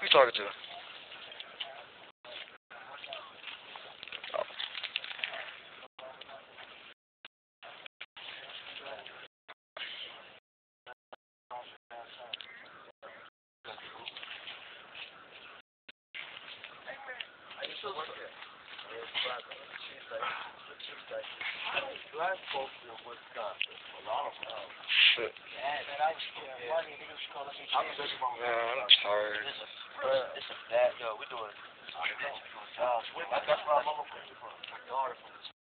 Who you talking to? Shit. Man, I'm tired. This is bad. Yo, we doing. That's where my mama from. My daughter from.